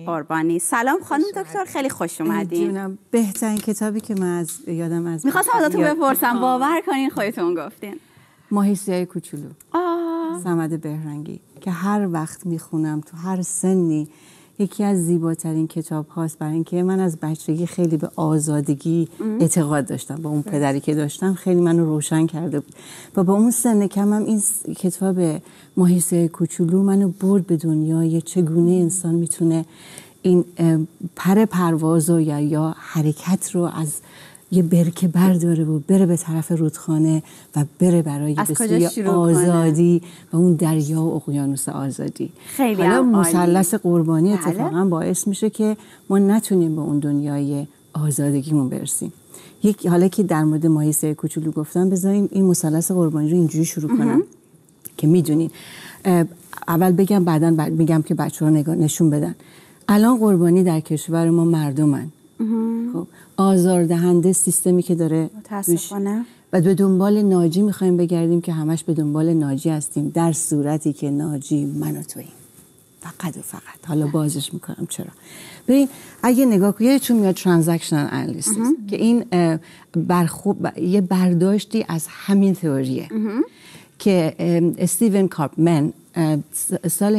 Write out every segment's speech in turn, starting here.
قربانی. سلام خانم دکتر، خیلی خوش اومدین. بهترین کتابی که من یادم از میخواستم ازتون بپرسم، باور کنین خودتون گفتین. ماهی سیاه کوچولو، صمد بهرنگی، که هر وقت میخونم تو هر سنی یکی از زیباترین کتاب هاست، برای اینکه من از بچگی خیلی به آزادگی اعتقاد داشتم. با اون پدری که داشتم خیلی منو روشن کرده بود و با اون سن کمم این کتاب ماهی سیاه کوچولو منو برد به دنیای چگونه انسان میتونه این پرواز یا حرکت رو از یه برکه برداره و بره به طرف رودخانه و بره برای به سوی آزادی و اون دریا و اقیانوس آزادی. خیلی حالا مثلث قربانی اتفاقا باعث میشه که ما نتونیم به اون دنیای آزادگیمون برسیم. حالا که در مورد ماهی سیاه کوچولو گفتم، بذاریم این مثلث قربانی رو اینجوری شروع کنم که میدونین. اول بگم بعداً میگم که بچه‌ها نشون بدن. الان قربانی در کشور ما مردمن. خب آزاردهنده سیستمی که داره متاسفانه و به دنبال ناجی میخوایم بگردیم که همش به دنبال ناجی هستیم، در صورتی که ناجی من و توییم، فقط و فقط. حالا بازش میکنم چرا. ببین اگه نگاه کنید چون میاد ترانزکشنال انالیسیس که این یه برداشتی از همین تئوریه که استیون کارپمن سال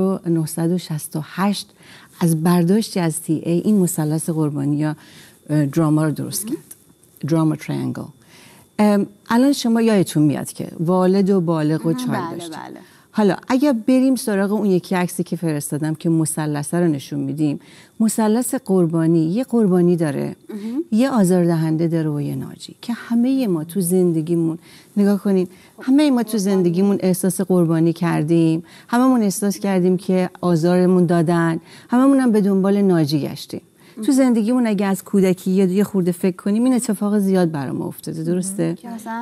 1968 از برداشتی از تی ای این مثلث قربانی یا دراما رو درست کرد. دراما تریانگل. الان شما یادتون میاد که والد و بالغ و چایلد داشتیم. بله. حالا اگر بریم سراغ اون یکی عکسی که فرستادم که مثلث رو نشون میدیم، مثلث قربانی یه قربانی داره، یه آزاردهنده داره و یه ناجی، که همه ما تو زندگیمون نگاه کنیم، همه ما تو زندگیمون احساس قربانی کردیم، هممون احساس کردیم که آزارمون دادن، هممون هم به دنبال ناجی گشتیم. تو زندگیمون اگه از کودکی یه خورده فکر کنیم این اتفاق زیاد برام افتاده، درسته؟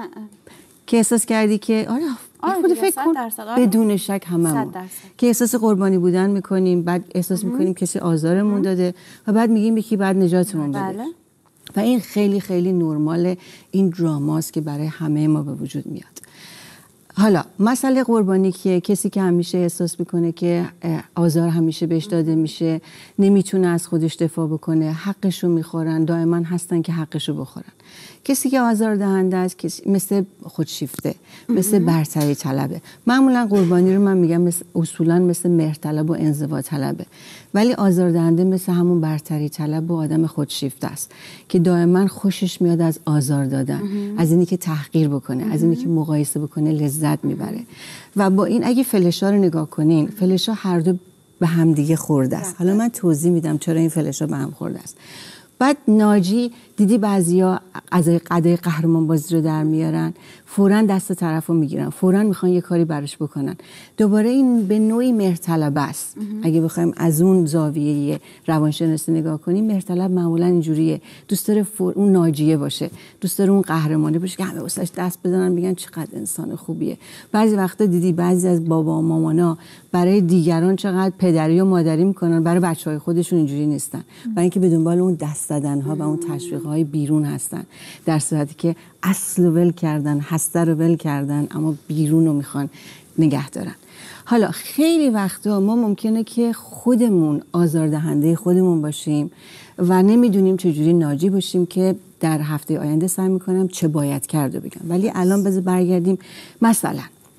که احساس کردی که خود فکر کن بدون شک هممون که احساس قربانی بودن میکنیم، بعد احساس میکنیم کسی آزارمون داده و بعد میگیم یکی بعد نجاتمون بده. و این خیلی خیلی نرمال این دراماست که برای همه ما به وجود میاد. حالا مسئله قربانی که کسی که همیشه احساس میکنه که آزار همیشه بهش داده میشه، نمیتونه از خودش دفاع بکنه، حقشو میخورن، دائما هستن که حقشو بخورن. کسی که آزار دهنده است مثل خودشیفته، مثل برتری طلبه. معمولا قربانی رو من میگم اصولا مثل مهرطلب و انزوا طلبه، ولی آزار دهنده مثل همون برتری طلب و آدم خودشیفته است که دائما خوشش میاد از آزار دادن، از اینی که تحقیر بکنه، از اینی که مقایسه بکنه لذت میبره. و با این اگه فلشا رو نگاه کنین، فلشا هر دو به هم دیگه خورده است. حالا من توضیح میدم چرا این فلشا به هم خورده است. بعد ناجی دیدی بعضیا از قضیه قهرمان بازی رو در میارن، فوراً دست طرفو میگیرن، فوراً میخوان یه کاری براش بکنن. دوباره این به نوعی مهرطلب است. اگه بخوایم از اون زاویه روانشناسی نگاه کنیم، مهرطلب معمولاً اینجوریه، دوست داره اون ناجیه باشه، دوست داره اون قهرمانه باشه که همه واسش دست بزنن میگن چقدر انسان خوبیه. بعضی وقتا دیدی بعضی از بابا و مامانا برای دیگران چقدر پدری و مادری میکنن، برای بچهای خودشون اینجوری نیستن، برای اینکه به دنبال اون دست دادن‌ها و اون تشویق‌های بیرون هستن، در صورتی که اصل ول کردن، هسته رو ول کردن، اما بیرون رو میخوان نگه دارن. حالا خیلی وقتا ما ممکنه که خودمون آزاردهنده خودمون باشیم و نمیدونیم چجوری ناجی باشیم، که در هفته آینده سعی میکنم چه باید کرد رو بگم. ولی الان بذار برگردیم. مثلا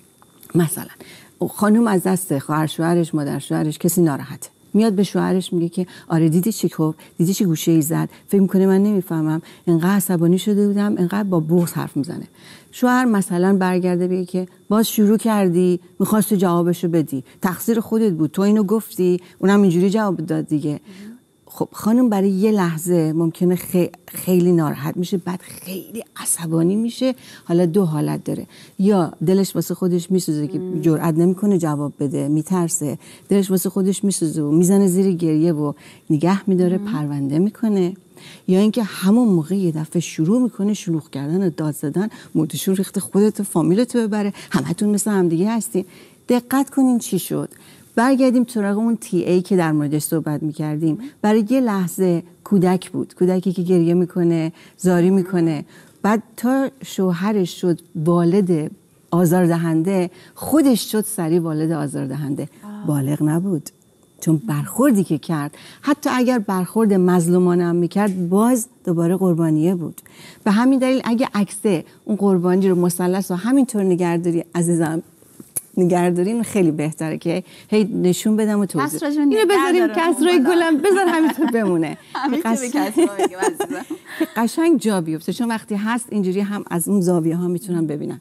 خانم از دست خواهر شوهرش، مادر شوهرش کسی ناراحته، میاد به شوهرش میگه که آره دیدی چی گفت، دیدی چی گوشه‌ای زد، فکر میکنه من نمیفهمم، اینقدر عصبانی شده بودم، اینقدر با بغض حرف میزنه. شوهر مثلا برگرده بگه که باز شروع کردی، میخواستی جوابشو بدی، تقصیر خودت بود، تو اینو گفتی، اونم اینجوری جواب داد دیگه. خب خانم برای یه لحظه ممکنه خیلی ناراحت میشه، بعد خیلی عصبانی میشه. حالا دو حالت داره، یا دلش واسه خودش میسوزه که جرئت نمیکنه جواب بده، میترسه، دلش واسه خودش میسوزه و میزنه زیر گریه و نگه میداره، پرونده میکنه، یا اینکه همون موقع یه دفعه شروع میکنه شلوغ کردن و داد زدن، موتشون ریخته خودت و فامیلتو ببره، همتون مثل همدیگه هستین. دقت کنین چی شد. برگردیم سراغ اون تی ای که در موردش صحبت میکردیم. برای یه لحظه کودک بود، کودکی که گریه میکنه، زاری میکنه، بعد تا شوهرش شد والد آزاردهنده، خودش شد سری والد آزاردهنده. بالغ نبود، چون برخوردی که کرد حتی اگر برخورد مظلومانه هم میکرد باز دوباره قربانیه بود. به همین دلیل اگه عکس اون قربانی رو مثلث رو همینطور نگهداری عزیزم نگهداریم خیلی بهتره که هی نشون بدم و توضیح. اینو بذاریم کسرای گلم بذار همینطور بمونه. قشنگ جا بیفته چون وقتی هست اینجوری هم از اون زاویه ها میتونم ببینم.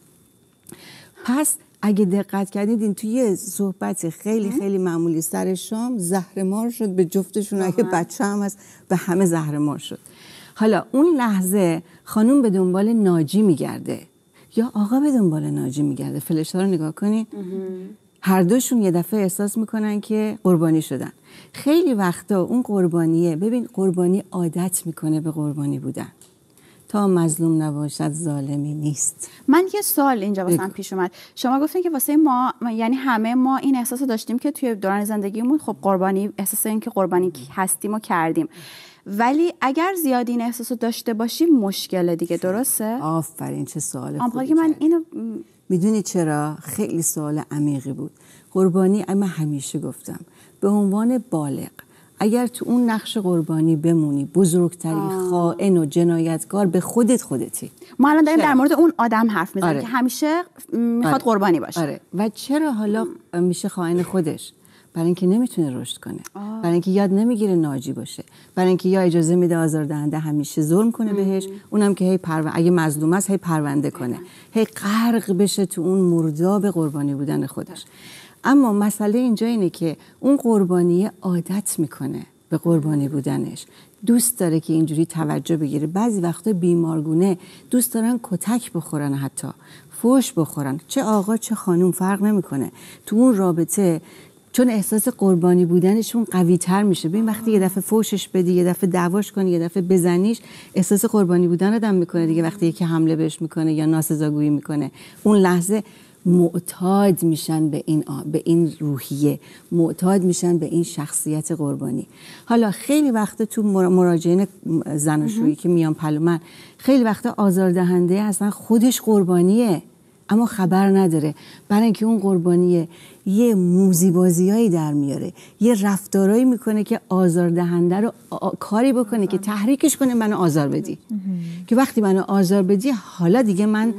پس اگه دقت کردید این توی صحبت خیلی خیلی معمولی سر شام زهرمار شد به جفتشون. اگه بچه هم هست به همه زهرمار شد. حالا اون لحظه خانوم به دنبال ناجی میگرده یا آقا به دنبال ناجی میگرده. فلش‌ها رو نگاه کنی هر دوشون یه دفعه احساس میکنن که قربانی شدن. خیلی وقتا اون قربانیه، ببین قربانی عادت میکنه به قربانی بودن. تا مظلوم نباشد ظالمی نیست. من یه سوال اینجا واسم پیش اومد. شما گفتین که واسه ما یعنی همه ما این احساس داشتیم که توی دوران زندگیمون خب قربانی احساس این که قربانی هستیم و کردیم، ولی اگر زیاد این احساس داشته باشیم مشکله دیگه. درسته؟ آفرین چه سوال خوبی که من اینو میدونی چرا؟ خیلی سوال عمیقی بود. قربانی من همیشه گفتم به عنوان بالغ اگر تو اون نقش قربانی بمونی بزرگترین خائن و جنایتکار به خودتی. ما الان داریم در مورد اون آدم حرف میزنیم که همیشه میخواد قربانی باشه. و چرا حالا میشه خائن خودش؟ برای اینکه نمیتونه رشد کنه، برای اینکه یاد نمیگیره ناجی باشه، برای اینکه یا اجازه میده آزاردهنده همیشه ظلم کنه بهش، اونم که هی اگه مظلوم است هی پرونده کنه، هی غرق بشه تو اون مرداب قربانی بودن خودش. اما مسئله اینجا اینه که اون قربانی عادت میکنه به قربانی بودنش، دوست داره که اینجوری توجه بگیره. بعضی وقتا بیمارگونه دوست دارن کتک بخورن، حتی فوش بخورن، چه آقا چه خانوم فرق نمیکنه تو اون رابطه، چون احساس قربانی بودنشون قوی تر میشه. ببین وقتی یه دفعه فوشش بدی، یه دفعه دعواش کنی، یه دفعه بزنیش، احساس قربانی بودن آدم میکنه دیگه. وقتی یکی حمله بهش میکنه یا ناسزاگویی میکنه، اون لحظه معتاد میشن به این روحیه، معتاد میشن به این شخصیت قربانی. حالا خیلی وقتا تو مراجعین زناشویی که میان پلو من، خیلی وقتا آزاردهنده اصلا خودش قربانیه اما خبر نداره، برای اینکه اون قربانیه یه موزیبازیایی در میاره، یه رفتارایی میکنه که آزاردهنده رو کاری بکنه که تحریکش کنه منو آزار بدی، که وقتی منو آزار بدی حالا دیگه من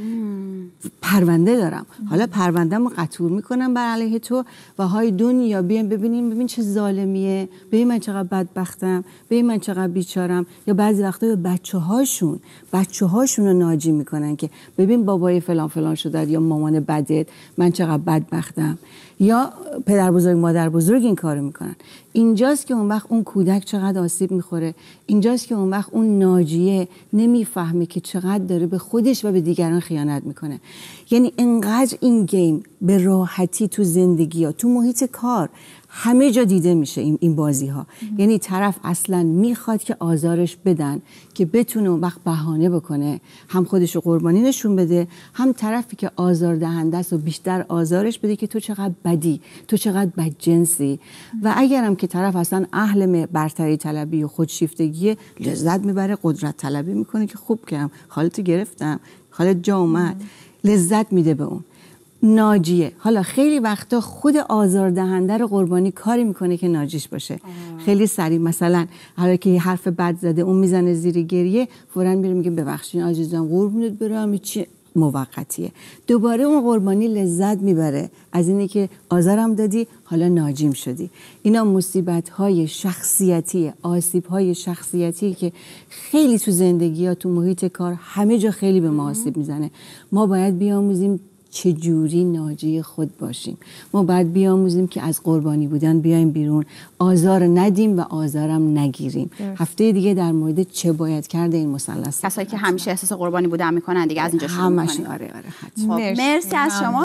پرونده دارم، حالا پرونده‌مو قطور میکنم بر علیه تو و های دنیا بیایم ببین چه ظالمیه، ببین من چقدر بدبختم، ببین من چقدر بیچارم. یا بعضی وقتا به بچه‌هاشون رو ناجی میکنن که ببین بابای فلان فلان شده یا مامان بدت، من چقدر بدبختم. یا پدر بزرگ مادر بزرگ این کارو میکنن. اینجاست که اون وقت اون کودک چقدر آسیب میخوره، اینجاست که اون وقت اون ناجیه نمیفهمه که چقدر داره به خودش و به دیگران خیانت میکنه. یعنی انقدر این گیم به راحتی تو زندگی ها، تو محیط کار همه جا دیده میشه این بازی ها. یعنی طرف اصلا میخواد که آزارش بدن که بتونه اون وقت بهانه بکنه، هم خودشو قربانی نشون بده، هم طرفی که آزار دهنده است و بیشتر آزارش بده که تو چقدر بدی، تو چقدر بدجنسی. و اگرم که طرف اصلا اهل برتری طلبی و خودشیفتگی، لذت میبره، قدرت طلبی میکنه که خوب کردم، حالتو گرفتم، حالت جا اومد، لذت میده به اون ناجیه. حالا خیلی وقتا خود آزاردهنده رو قربانی کاری میکنه که ناجیش باشه. خیلی سریع مثلا حالا که حرف بد زده اون میزنه زیر گریه، فوراً میره میگه ببخشید عزیزم قربونت برم، چی موقتیه. دوباره اون قربانی لذت میبره از اینی که آزارم دادی حالا ناجیم شدی. اینا مصیبت‌های شخصیتی، آسیب‌های شخصیتی که خیلی تو زندگی ها، تو محیط کار همه جا خیلی به ما آسیب میزنه. ما باید بیاموزیم چجوری ناجی خود باشیم. ما باید بیاموزیم که از قربانی بودن بیایم بیرون، آزار ندیم و آزارم نگیریم. هفته دیگه در مورد چه باید کرده این مثلث. کسایی که همیشه احساس قربانی بودن میکنن دیگه از اینجا شروع میکنیم. آره مرسی از شما.